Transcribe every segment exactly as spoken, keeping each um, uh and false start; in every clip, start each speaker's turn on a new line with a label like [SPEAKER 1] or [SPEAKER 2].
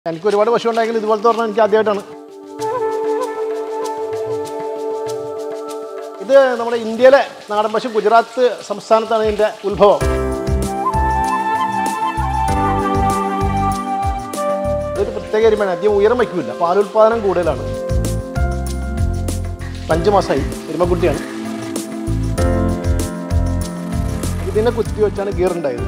[SPEAKER 1] എനിക്ക് ഒരുപാട് പശു ഉണ്ടെങ്കിൽ ഇതുപോലത്തെ പറഞ്ഞാൽ എനിക്ക് ആദ്യമായിട്ടാണ്. ഇത് നമ്മുടെ ഇന്ത്യയിലെ നാടൻ പശു ഗുജറാത്ത് സംസ്ഥാനത്താണ് ഇതിൻ്റെ ഉത്ഭവം. ഇതൊരു പ്രത്യേക എരുമയാണ്, അധികം ഉയരം വയ്ക്കില്ല, പാലുൽപാദനം കൂടുതലാണ്. അഞ്ച് മാസമായി എരുമക്കുട്ടിയാണ്. ഇതിനെ കുത്തി വെച്ചാണ് ഗീറുണ്ടായത്.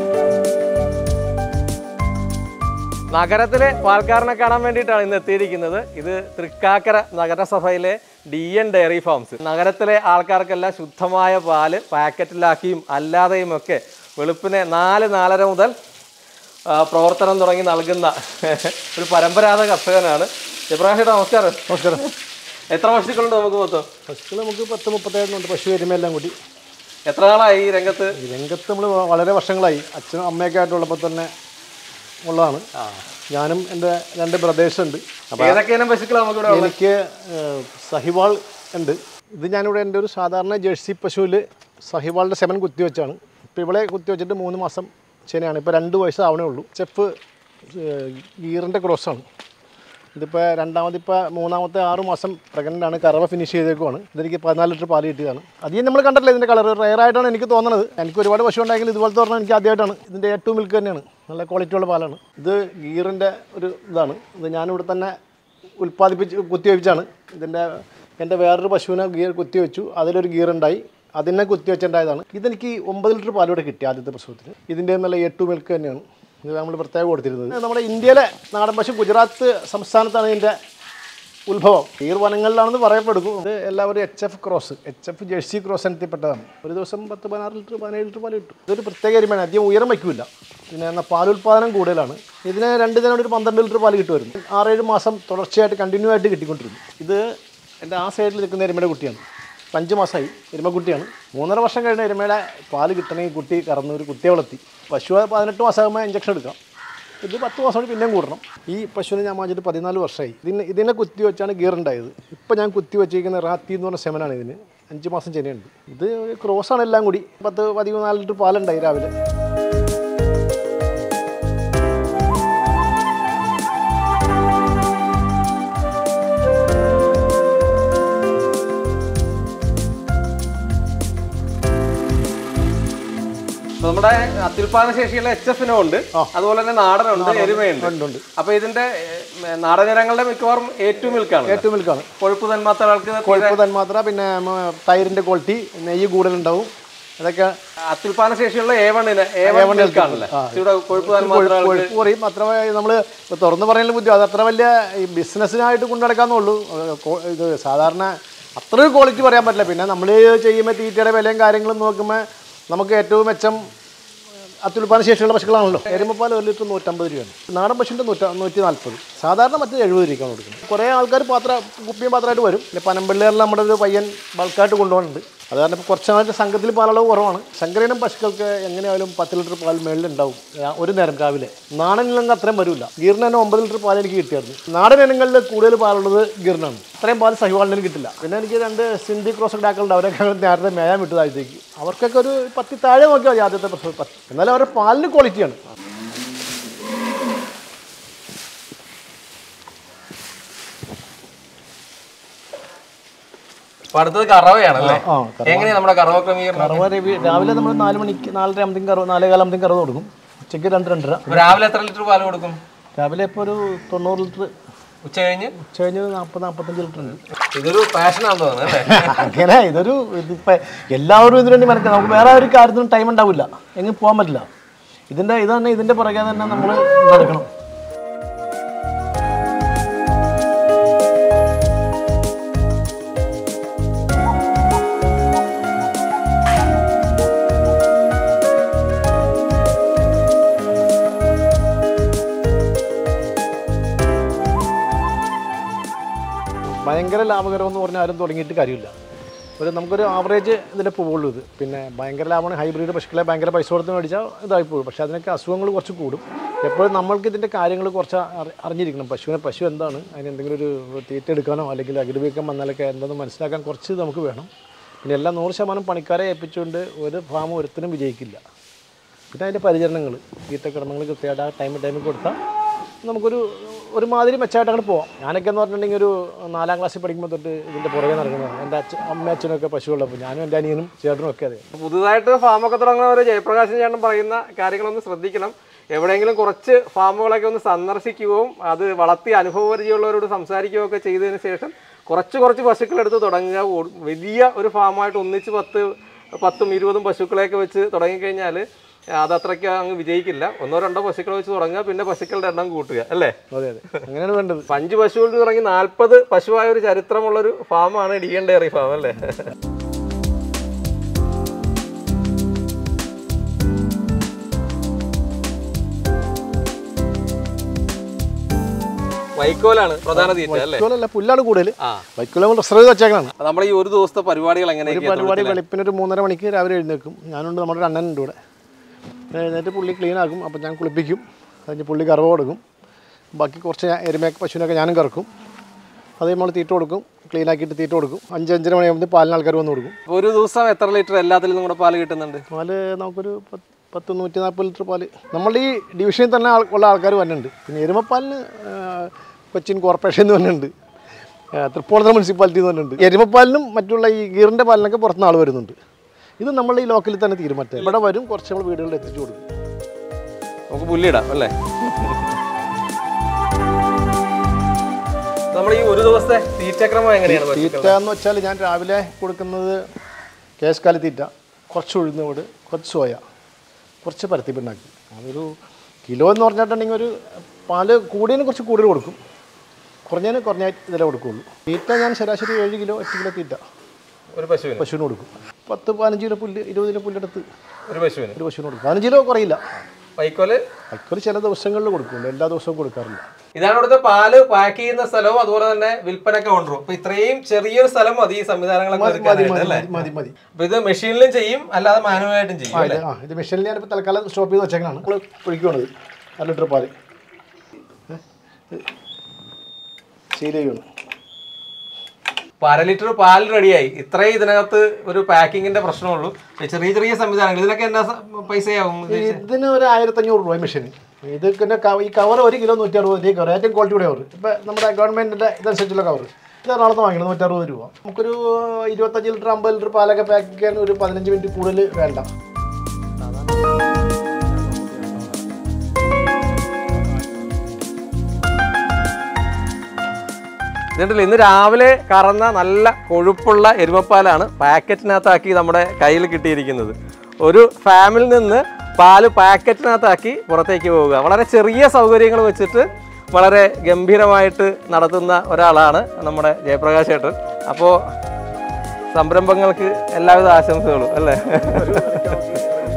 [SPEAKER 2] നഗരത്തിലെ പാൽക്കാരനെ കാണാൻ വേണ്ടിയിട്ടാണ് ഇന്ന് എത്തിയിരിക്കുന്നത്. ഇത് തൃക്കാക്കര നഗരസഭയിലെ ഡി എൻ ഡയറി ഫാംസ്. നഗരത്തിലെ ആൾക്കാർക്കെല്ലാം ശുദ്ധമായ പാല് പാക്കറ്റിലാക്കിയും അല്ലാതെയും ഒക്കെ വെളുപ്പിനെ നാല് നാലര മുതൽ പ്രവർത്തനം തുടങ്ങി നൽകുന്ന ഒരു പരമ്പരാഗത കർഷകനാണ്. ഇബ്രാഹിം നമസ്കാരം.
[SPEAKER 1] നമസ്കാരം.
[SPEAKER 2] എത്ര പശുക്കളുണ്ട് നമുക്ക് മൊത്തം?
[SPEAKER 1] പശുക്കൾ നമുക്ക് പത്ത് മുപ്പത്തേഴുണ്ട്. പശു എരുമയെല്ലാം കൂടി.
[SPEAKER 2] എത്ര നാളായി ഈ രംഗത്ത്?
[SPEAKER 1] ഈ രംഗത്ത് നമ്മൾ വളരെ വർഷങ്ങളായി. അച്ഛനും അമ്മയൊക്കെ ആയിട്ടുള്ളപ്പോൾ തന്നെ ഉള്ളതാണ്. ഞാനും എൻ്റെ രണ്ട് ബ്രദേഴ്സ് ഉണ്ട്.
[SPEAKER 2] ഏതൊക്കെയാണ് പശുക്കൾ നമുക്കിവിടെ?
[SPEAKER 1] എനിക്ക് സഹിവാൾ ഉണ്ട്. ഇത് ഞാനിവിടെ എൻ്റെ ഒരു സാധാരണ ജേഴ്സി പശുവിൽ സഹിവാളിൻ്റെ സെമൻ കുത്തിവെച്ചാണ്. ഇപ്പോൾ ഇവിടെ കുത്തിവെച്ചിട്ട് മൂന്ന് മാസം ശനിയാണ്. ഇപ്പോൾ രണ്ട് വയസ്സാവണേ ഉള്ളൂ. ചെഫ് ഗീറിൻ്റെ ക്രോസാണ്. ഇതിപ്പോൾ രണ്ടാമത് ഇപ്പോൾ മൂന്നാമത്തെ ആറ് മാസം പ്രഗ്നൻ്റാണ്. കറവ ഫിനിഷ് ചെയ്തേക്കുവാണ്. ഇതെനിക്ക് പതിനാല് ലിറ്റർ പാല് കിട്ടിയതാണ്. അധികം നമ്മൾ കണ്ടിട്ടില്ല ഇതിൻ്റെ കളർ. റയറായിട്ടാണ് എനിക്ക് തോന്നുന്നത്. എനിക്ക് ഒരുപാട് പശു ഉണ്ടെങ്കിൽ ഇതുപോലത്തെ പറഞ്ഞാൽ എനിക്ക് ആദ്യമായിട്ടാണ്. ഇതിൻ്റെ എ ടു മിൽക്ക് തന്നെയാണ്, നല്ല ക്വാളിറ്റിയുള്ള പാലാണ്. ഇത് ഗീറിൻ്റെ ഒരു ഇതാണ്. ഇത് ഞാനിവിടെ തന്നെ ഉൽപ്പാദിപ്പിച്ച് കുത്തിവെച്ചാണ്. ഇതിൻ്റെ എൻ്റെ വേറൊരു പശുവിനെ ഗീർ കുത്തിവെച്ചു, അതിലൊരു ഗീറുണ്ടായി, അതിനെ കുത്തിവെച്ചുണ്ടായതാണ്. ഇതെനിക്ക് ഒമ്പത് ലിറ്റർ പാലൂടെ കിട്ടി ആദ്യത്തെ പ്രസവത്തിന്. ഇതിൻ്റെ നല്ല എ ടു മിൽക്ക് തന്നെയാണ്. ഇത് നമ്മൾ പ്രത്യേകം കൊടുത്തിരുന്നത്. നമ്മുടെ ഇന്ത്യയിലെ നാടൻ പശു ഗുജറാത്ത് സംസ്ഥാനത്താണ് ഇതിൻ്റെ ഉത്ഭവം. ഗീർ വനങ്ങളിലാണെന്ന് പറയപ്പെടുന്നു. ഇത് എല്ലാവരും H F cross, H F jersey cross ഇനത്തിൽപ്പെട്ടതാണ്. ഒരു ദിവസം പത്ത് പതിനാറ് ലിറ്റർ പതിനേഴ് ലിറ്റർ പാല് കിട്ടും. ഇതൊരു പ്രത്യേക എരുമയാണ്, അധികം ഉയരം വയ്ക്കില്ല. പിന്നെ എന്നാൽ പാലുൽപാദനം കൂടുതലാണ്. ഇതിന് രണ്ട് ദിനം ഒരു പന്ത്രണ്ട് ലിറ്റർ പാല് കിട്ടുമായിരുന്നു. ആറേഴ് മാസം തുടർച്ചയായിട്ട് കണ്ടിന്യൂ ആയിട്ട് കിട്ടിക്കൊണ്ടിരുന്നു. ഇത് എൻ്റെ ആ സൈഡിൽ നിൽക്കുന്ന എരുമയുടെ കുട്ടിയാണ്. അഞ്ച് മാസമായി എരുമക്കുട്ടിയാണ്. മൂന്നര വർഷം കഴിഞ്ഞ എരുമയുടെ പാല് കിട്ടണമെങ്കിൽ കുട്ടി കറന്ന് ഒരു കുട്ടിയെ വളർത്തി. പശു പതിനെട്ട് മാസമാകുമ്പോൾ ഇഞ്ചക്ഷൻ എടുക്കാം. ഇത് പത്ത് മാസം കൊണ്ട് പിന്നെയും കൂടണം. ഈ പശുവിനെ ഞാൻ വാങ്ങിച്ചിട്ട് പതിനാല് വർഷമായി. ഇതിന് ഇതിനെ കുത്തി വെച്ചാണ് ഗീറുണ്ടായത്. ഇപ്പം ഞാൻ കുത്തി വെച്ചിരിക്കുന്ന റാത്തി എന്ന് പറഞ്ഞ സെമനാണ്. ഇതിന് അഞ്ച് മാസം ചെനയുണ്ട്. ഇത് ക്രോസാണ് എല്ലാം കൂടി. പത്ത് പതിനാല് ലിറ്റർ പാലുണ്ടായി രാവിലെ.
[SPEAKER 2] നമ്മുടെ അത്യുൽപാദന ശേഷിയുള്ള എച്ച് എഫ് ഇനം ഉണ്ട്, അതുപോലെ തന്നെ നാടനുണ്ട്, എരുമയുണ്ട്. അപ്പൊ ഇതിന്റെ നാടൻ ഇനങ്ങളുടെ മിക്കവാറും ഏറ്റവും മിൽക്കാണ്.
[SPEAKER 1] ഏറ്റവും മിൽക്കാണ്.
[SPEAKER 2] കൊഴുപ്പ് തന്മാത്രകൾക്ക്
[SPEAKER 1] കൊഴുപ്പ് തന്മാത്ര, പിന്നെ തൈരിന്റെ ക്വാളിറ്റി, നെയ്യ് കൂടുതലുണ്ടാവും. അതൊക്കെ
[SPEAKER 2] അത്യുൽപാദന ശേഷിയുള്ള എ വണ്ണിന് കൊഴുപ്പ്
[SPEAKER 1] കൊഴുപ്പ് കുറയും. അത്ര നമ്മൾ തുറന്ന് പറയുന്ന ബുദ്ധി. അത് അത്ര വലിയ ബിസിനസ്സിനായിട്ട് കൊണ്ടു നടക്കാന്നുള്ളൂ. ഇത് സാധാരണ അത്രയും ക്വാളിറ്റി പറയാൻ പറ്റില്ല. പിന്നെ നമ്മൾ ചെയ്യുമ്പോൾ തീറ്റയുടെ വിലയും കാര്യങ്ങളും നോക്കുമ്പോൾ നമുക്ക് ഏറ്റവും മെച്ചം അത്യുൽപാദന ശേഷിയുള്ള പശുക്കളാണല്ലോ. എരുമപ്പാൽ ഒരു ലിറ്റർ നൂറ്റമ്പത് രൂപയാണ്. നാടൻ പശുവിൻ്റെ നൂറ്റ നൂറ്റി നാൽപ്പത് സാധാരണ മറ്റേ എഴുപത് രൂപയ്ക്കാണ് കൊടുക്കുന്നത്. കുറേ ആൾക്കാർ പാത്ര കുപ്പിയും പാത്രമായിട്ട് വരും. പിന്നെ പനമ്പള്ളികളിൽ നമ്മുടെ ഒരു പയ്യൻ ബൾക്കായിട്ട് കൊണ്ടുപോകുന്നുണ്ട്. അത് കാരണം ഇപ്പോൾ കുറച്ച് നാളത്തെ സംഘത്തിൽ പാലളവ് കുറവാണ്. ശങ്കരയിനം പശുക്കൾക്ക് എങ്ങനെയായാലും പത്ത് ലിറ്റർ പാൽ മേളിലുണ്ടാവും ഒരു നേരം രാവിലെ. നാടൻ ഇനങ്ങൾ അത്രയും വരില്ല. ഗീറിന് തന്നെ ഒമ്പത് ലിറ്റർ പാൽ എനിക്ക് കിട്ടിയായിരുന്നു. നാടൻ ഇനങ്ങളിൽ കൂടുതൽ പാലുള്ളത് ഗീറിനാണ്. അത്രയും പാൽ സഹിവാളിന് കിട്ടില്ല. പിന്നെ എനിക്ക് രണ്ട് സിന്ധി ക്രോസ് ഡാക്കളുണ്ട്. അവരൊക്കെ നേരത്തെ മേയാൻ വിട്ടതാഴത്തേക്ക്. അവർക്കൊക്കെ ഒരു പത്തി താഴെ നോക്കിയാൽ മതി ആദ്യത്തെ പത്ത്. എന്നാലും അവരുടെ പാലിന് ക്വാളിറ്റിയാണ്.
[SPEAKER 2] അടുത്തത് കറവയാണല്ലേ? എങ്ങനെയാണ് നമ്മുടെ കറവ ക്രമീകരണം?
[SPEAKER 1] കറവ രാവിലെ നമ്മൾ നാല് മണിക്ക് നാലര ആകുമ്പോഴത്തേക്കും കറവ നാലേ കാലാകുമ്പോഴത്തേക്കും കറവ കൊടുക്കും. ഉച്ചയ്ക്ക് രണ്ട് രണ്ടര.
[SPEAKER 2] രാവിലെ എത്ര ലിറ്റർ പാല് കൊടുക്കും?
[SPEAKER 1] രാവിലെ ഇപ്പോൾ ഒരു തൊണ്ണൂറ് ലിറ്റർ.
[SPEAKER 2] ഉച്ച കഴിഞ്ഞ്
[SPEAKER 1] ഉച്ച കഴിഞ്ഞ് നാൽപ്പത് നാൽപ്പത്തഞ്ച് ലിറ്റർ ഉണ്ട്.
[SPEAKER 2] ഇതൊരു പാഷനാണെന്ന് തോന്നുന്നു.
[SPEAKER 1] അങ്ങനെ ഇതൊരു ഇതിപ്പോൾ എല്ലാവരും ഇതിനു വേണ്ടി മനസ്സിലാക്കാം. നമുക്ക് വേറെ ഒരു കാര്യത്തിനും ടൈം ഉണ്ടാവില്ല, എങ്ങും പോകാൻ പറ്റില്ല. ഇതിൻ്റെ ഇത് തന്നെ ഇതിൻ്റെ പുറകെ തന്നെ നമ്മൾ നടക്കണം. ഭയങ്കര ലാഭകരമെന്ന് പറഞ്ഞാൽ ആരും തുടങ്ങിയിട്ട് കാര്യമില്ല. ഒരു നമുക്കൊരു ആവറേജ് ഇതിൻ്റെ പോവുള്ളൂ. ഇത് പിന്നെ ഭയങ്കര ലാഭമാണ്. ഹൈബ്രിഡ് പശുക്കളെ ഭയങ്കര പൈസ കൊടുത്ത് മേടിച്ചാൽ ഇതായി പോകും. പക്ഷേ അതിനൊക്കെ അസുഖങ്ങൾ കുറച്ച് കൂടും. എപ്പോഴും നമ്മൾക്ക് ഇതിൻ്റെ കാര്യങ്ങൾ കുറച്ച് അറിഞ്ഞിരിക്കണം. പശുവിനെ പശു എന്താണ്, അതിന് എന്തെങ്കിലും ഒരു തീറ്റ എടുക്കാനോ അല്ലെങ്കിൽ അകിടുവീക്കം വന്നാലൊക്കെ എന്താണെന്ന് മനസ്സിലാക്കാൻ കുറച്ച് നമുക്ക് വേണം. പിന്നെ എല്ലാം നൂറ് ശതമാനം പണിക്കാരെ ഏൽപ്പിച്ചുകൊണ്ട് ഒരു ഫാം ഒരുത്തിനും വിജയിക്കില്ല. പിന്നെ അതിൻ്റെ പരിചരണങ്ങൾ, തീറ്റക്രമങ്ങൾ കൃത്യമായിട്ട് ആ ടൈം ടൈമിൽ കൊടുത്താൽ നമുക്കൊരു ഒരുമാതിരി മെച്ചമായിട്ട് അങ്ങോട്ട് പോവാം. ഞാനൊക്കെ എന്ന് പറഞ്ഞിട്ടുണ്ടെങ്കിൽ ഒരു നാലാം ക്ലാസ്സിൽ പഠിക്കുമ്പോൾ തൊട്ട് ഇതിൻ്റെ പുറകെ നടക്കുന്നതാണ്. എൻ്റെ അച്ഛൻ അമ്മ അച്ഛനൊക്കെ പശുവുള്ളപ്പോൾ ഞാനും എൻ്റെ അനിയനും ചേട്ടനും ഒക്കെ അതെ.
[SPEAKER 2] പുതുതായിട്ട് ഫാമൊക്കെ തുടങ്ങുന്നവർ ജയപ്രകാശൻ ചേട്ടൻ പറയുന്ന കാര്യങ്ങളൊന്ന് ശ്രദ്ധിക്കണം. എവിടെയെങ്കിലും കുറച്ച് ഫാമുകളൊക്കെ ഒന്ന് സന്ദർശിക്കുകയും അത് വളർത്തി അനുഭവപരിചയമുള്ളവരോട് സംസാരിക്കുകയും ഒക്കെ ചെയ്തതിന് ശേഷം കുറച്ച് കുറച്ച് പശുക്കളെടുത്ത് തുടങ്ങുക. വലിയ ഒരു ഫാമായിട്ട് ഒന്നിച്ച് പത്ത് പത്തും ഇരുപതും പശുക്കളെയൊക്കെ വെച്ച് തുടങ്ങിക്കഴിഞ്ഞാൽ അതത്രയ്ക്ക് അങ്ങ് വിജയിക്കില്ല. ഒന്നോ രണ്ടോ പശുക്കളെ വെച്ച് തുടങ്ങുക, പിന്നെ പശുക്കളുടെ എണ്ണം കൂട്ടുക അല്ലേ?
[SPEAKER 1] അതെ അതെ, അങ്ങനെയാണ് വേണ്ടത്.
[SPEAKER 2] അഞ്ച് പശുവിൽ തുടങ്ങി നാൽപ്പത് പശുവായ ഒരു ചരിത്രമുള്ളൊരു ഫാമാണ് ഡി എൻ ഡയറി ഫാം അല്ലേ? വൈക്കോലാണ് പ്രധാന തീറ്റ അല്ലേ?
[SPEAKER 1] വൈക്കോലല്ല, പുല്ലാണ് കൂടുതൽ. വൈക്കോല റിസർവ് വെച്ചേക്കാണ്.
[SPEAKER 2] നമ്മൾ ഈ ഒരു ദിവസത്തെ പരിപാടികൾ എങ്ങനെയാണ്?
[SPEAKER 1] പരിപാടി വെളുപ്പിന് ഒരു മൂന്നര മണിക്ക് രാവിലെ എഴുന്നേൽക്കും. ഞാനുണ്ട്, നമ്മുടെ ഒരു അണ്ണനുണ്ട് ഇവിടെ. എഴുന്നേറ്റ് പുള്ളി ക്ലീൻ ആക്കും. അപ്പം ഞാൻ കുളിപ്പിക്കും. അതിന് പുള്ളി കറവ് കൊടുക്കും. ബാക്കി കുറച്ച് എരുമയൊക്കെ പശുവിനൊക്കെ ഞാനും കറക്കും. അത് നമ്മൾ തീറ്റ കൊടുക്കും, ക്ലീൻ ആക്കിയിട്ട് തീറ്റ കൊടുക്കും. അഞ്ച് അഞ്ചര മണിയാകുമ്പോൾ പാലിന് ആൾക്കാർ വന്ന് കൊടുക്കും.
[SPEAKER 2] ഒരു ദിവസം എത്ര ലിറ്റർ എല്ലാത്തിലും നമ്മുടെ പാല് കിട്ടുന്നുണ്ട്?
[SPEAKER 1] പാല് നമുക്കൊരു പത്ത് നൂറ്റി നാൽപ്പത് ലിറ്റർ പാല് നമ്മളുടെ ഈ ഡിവിഷനിൽ തന്നെ ഉള്ള ആൾക്കാർ വന്നിട്ടുണ്ട്. പിന്നെ എരുമപ്പാലിന് കൊച്ചിൻ കോർപ്പറേഷൻ എന്ന് പറഞ്ഞിട്ടുണ്ട്, തൃപ്പൂണിത്തുറ മുനിസിപ്പാലിറ്റി എന്ന് പറഞ്ഞിട്ടുണ്ട്. എരുമപ്പാലിനും മറ്റുള്ള ഈ ഗീറിൻ്റെ പാലിനൊക്കെ പുറത്തുനിന്ന് ആൾ വരുന്നുണ്ട്. ഇത് നമ്മൾ ഈ ലോക്കലിൽ തന്നെ തീരുമാനം. ഇവിടെ വരും, കുറച്ച് നമ്മൾ വീടുകളിൽ എത്തിച്ചു കൊടുക്കും.
[SPEAKER 2] നമുക്ക് പുല്ലിടാം അല്ലേ? നമ്മൾ ഈ ഒരു ദിവസത്തെ തീറ്റക്രമം എങ്ങനെയാണ്?
[SPEAKER 1] തീറ്റ എന്ന് വെച്ചാൽ ഞാൻ രാവിലെ കൊടുക്കുന്നത് കേശക്കാലി തീറ്റ, കുറച്ച് ഉഴുന്നോട്, കുറച്ച് സോയ, കുറച്ച് പരുത്തിപ്പിണ്ണാക്കി. അതൊരു കിലോ എന്ന് പറഞ്ഞിട്ടുണ്ടെങ്കിൽ ഒരു പാല് കൂടിയതിന് കുറച്ച് കൂടുതൽ കൊടുക്കും, കുറഞ്ഞതിന് കുറഞ്ഞ ഇതിലേ കൊടുക്കുകയുള്ളൂ. തീറ്റ ഞാൻ ശരാശരി ഏഴ് കിലോ എട്ട് കിലോ തീറ്റ
[SPEAKER 2] ഒരു പശുവിന്
[SPEAKER 1] പശുവിന് കൊടുക്കും. പത്ത് പതിനഞ്ച് കിലോ പുല്ല്, ഇരുപത് കിലോ പുല്ലെടുത്ത്
[SPEAKER 2] ഒരു പശുവിന്
[SPEAKER 1] ഒരു പശുവിന് കൊടുക്കും. പതിനഞ്ച് കിലോ കുറയില്ല.
[SPEAKER 2] വൈക്കോല്
[SPEAKER 1] വൈക്കോല് ചില ദിവസങ്ങളിൽ കൊടുക്കുള്ളൂ, എല്ലാ ദിവസവും കൊടുക്കാറില്ല.
[SPEAKER 2] ഇതാണ് ഇവിടുത്തെ പാല് പാക്ക് ചെയ്യുന്ന സ്ഥലവും അതുപോലെ തന്നെ വിൽപ്പന കൗണ്ടറും. അപ്പൊ ഇത്രയും ചെറിയൊരു സ്ഥലം മതി ഈ സംവിധാനങ്ങളൊക്കെ ഒരുക്കാനായിട്ട്.
[SPEAKER 1] മതി മതി.
[SPEAKER 2] അപ്പൊ ഇത് മെഷീനിലും ചെയ്യും, അല്ലാതെ മാനുവലായിട്ടും ചെയ്യും.
[SPEAKER 1] ആ, ഇത് മെഷീനിൽ ഞാനിപ്പോൾ തൽക്കാലം സ്റ്റോപ്പ് ചെയ്ത് വെച്ചേക്കാണ്. നമ്മൾ ഒഴിക്കുകയാണത് അര ലിറ്റർ പാല് ശീലയാണ്.
[SPEAKER 2] അപ്പൊ അര ലിറ്റർ പാൽ റെഡിയായി. ഇത്രയും ഇതിനകത്ത് ഒരു പാക്കിങ്ങിന്റെ പ്രശ്നമുള്ളൂ. ചെറിയ ചെറിയ സംവിധാനങ്ങൾ ഇതിനൊക്കെ എന്നാ പൈസയാവും?
[SPEAKER 1] ഇതിന് ഒരു ആയിരത്തി അഞ്ഞൂറ് രൂപ മെഷീൻ. ഇത് പിന്നെ ഈ കവർ ഒരു കിലോ നൂറ്റി അറുപത് രൂപ കവർ, ഏറ്റവും ക്വാളിറ്റിയുടെ കവർ. ഇപ്പം നമ്മുടെ ഗവൺമെൻറ്റിൻ്റെ ഇതനുസരിച്ചുള്ള കവർ ഇത് എറണാകുളത്ത് വാങ്ങിക്കണം നൂറ്ററുപത് രൂപ. നമുക്കൊരു ഇരുപത്തഞ്ച് ലിറ്റർ അമ്പത് ലിറ്റർ പാലൊക്കെ പാക്ക് ചെയ്യാൻ ഒരു പതിനഞ്ച് മിനിറ്റ് കൂടുതൽ വേണ്ട.
[SPEAKER 2] ഇതുണ്ടല്ലോ, ഇന്ന് രാവിലെ കറന്ന നല്ല കൊഴുപ്പുള്ള എരുമപ്പാലാണ് പാക്കറ്റിനകത്താക്കി നമ്മുടെ കയ്യിൽ കിട്ടിയിരിക്കുന്നത്. ഒരു ഫാമിൽ നിന്ന് പാല് പാക്കറ്റിനകത്താക്കി പുറത്തേക്ക് പോവുക. വളരെ ചെറിയ സൗകര്യങ്ങൾ വെച്ചിട്ട് വളരെ ഗംഭീരമായിട്ട് നടത്തുന്ന ഒരാളാണ് നമ്മുടെ ജയപ്രകാശ് ചേട്ടൻ. അപ്പോൾ സംരംഭങ്ങൾക്ക് എല്ലാവിധ ആശംസകളും അല്ലേ?